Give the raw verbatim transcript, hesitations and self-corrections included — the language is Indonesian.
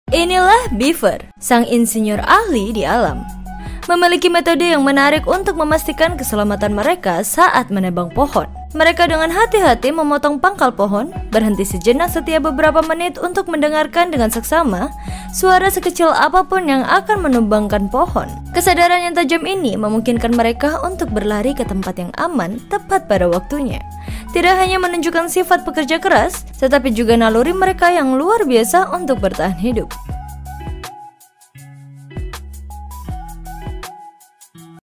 Inilah Beaver, sang insinyur ahli di alam. Memiliki metode yang menarik untuk memastikan keselamatan mereka saat menebang pohon. Mereka dengan hati-hati memotong pangkal pohon, berhenti sejenak setiap beberapa menit untuk mendengarkan dengan seksama suara sekecil apapun yang akan menumbangkan pohon. Kesadaran yang tajam ini memungkinkan mereka untuk berlari ke tempat yang aman tepat pada waktunya. Tidak hanya menunjukkan sifat pekerja keras, tetapi juga naluri mereka yang luar biasa untuk bertahan hidup.